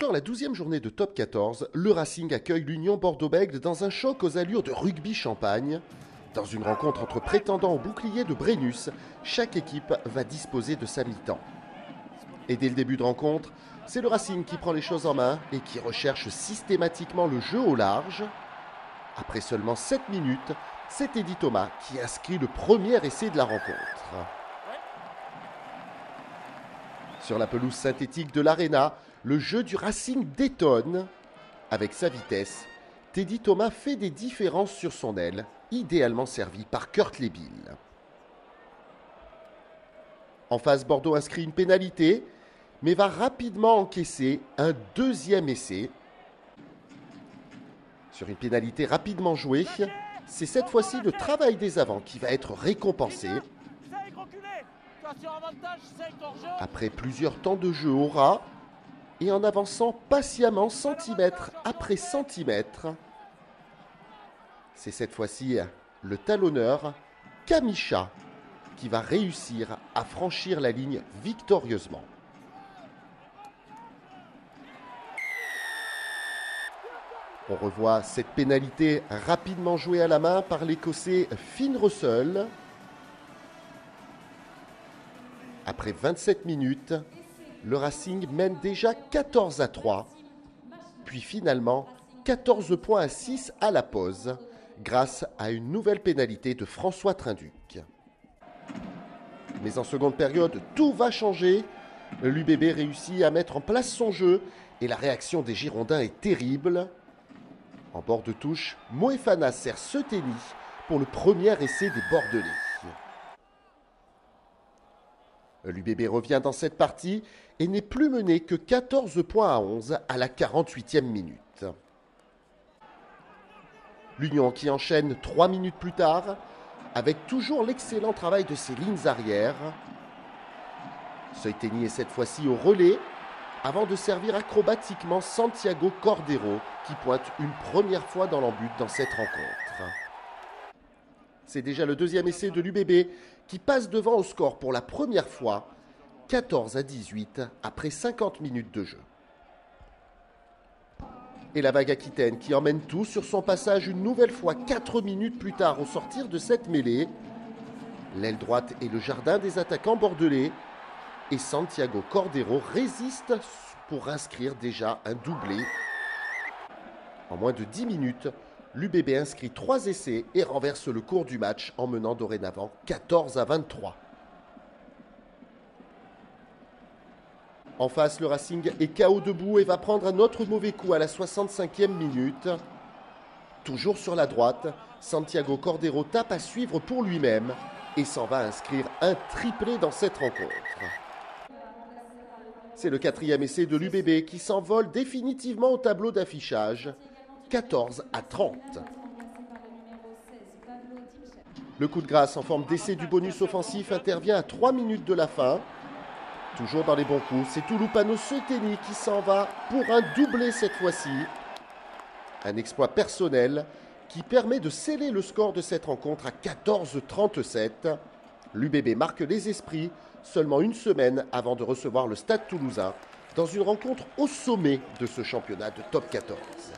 clore la 12e journée de Top 14, le Racing accueille l'Union Bordeaux-Bègles dans un choc aux allures de rugby champagne. Dans une rencontre entre prétendants au bouclier de Brennus, chaque équipe va disposer de sa mi-temps. Et dès le début de rencontre, c'est le Racing qui prend les choses en main et qui recherche systématiquement le jeu au large. Après seulement 7 minutes, c'est Teddy Thomas qui inscrit le premier essai de la rencontre. Sur la pelouse synthétique de l'Arena, le jeu du Racing détonne. Avec sa vitesse, Teddy Thomas fait des différences sur son aile, idéalement servi par Kurt Lebil. En face, Bordeaux inscrit une pénalité, mais va rapidement encaisser un deuxième essai. Sur une pénalité rapidement jouée, c'est cette fois-ci le travail des avants qui va être récompensé. Après plusieurs temps de jeu au ras, et en avançant patiemment centimètre après centimètre, c'est cette fois-ci le talonneur Kamisha qui va réussir à franchir la ligne victorieusement. On revoit cette pénalité rapidement jouée à la main par l'Écossais Finn Russell. Après 27 minutes, le Racing mène déjà 14-3, puis finalement 14 points à 6 à la pause, grâce à une nouvelle pénalité de François Trinduc. Mais en seconde période, tout va changer. L'UBB réussit à mettre en place son jeu et la réaction des Girondins est terrible. En bord de touche, Moefana sert Seteni pour le premier essai des Bordelais. L'UBB revient dans cette partie et n'est plus mené que 14 points à 11 à la 48e minute. L'Union qui enchaîne 3 minutes plus tard avec toujours l'excellent travail de ses lignes arrières. Seteni est cette fois-ci au relais avant de servir acrobatiquement Santiago Cordero qui pointe une première fois dans l'embut dans cette rencontre. C'est déjà le deuxième essai de l'UBB qui passe devant au score pour la première fois, 14-18 après 50 minutes de jeu. Et la vague aquitaine qui emmène tout sur son passage une nouvelle fois 4 minutes plus tard au sortir de cette mêlée. L'aile droite est le jardin des attaquants bordelais et Santiago Cordero résiste pour inscrire déjà un doublé. En moins de 10 minutes, l'UBB inscrit 3 essais et renverse le cours du match en menant dorénavant 14-23. En face, le Racing est KO debout et va prendre un autre mauvais coup à la 65e minute. Toujours sur la droite, Santiago Cordero tape à suivre pour lui-même et s'en va inscrire un triplé dans cette rencontre. C'est le 4e essai de l'UBB qui s'envole définitivement au tableau d'affichage, 14-30. Le coup de grâce en forme d'essai du bonus offensif intervient à 3 minutes de la fin. Toujours dans les bons coups, c'est Touloupano Seteni qui s'en va pour un doublé cette fois-ci. Un exploit personnel qui permet de sceller le score de cette rencontre à 14-37. L'UBB marque les esprits seulement une semaine avant de recevoir le Stade Toulousain dans une rencontre au sommet de ce championnat de Top 14.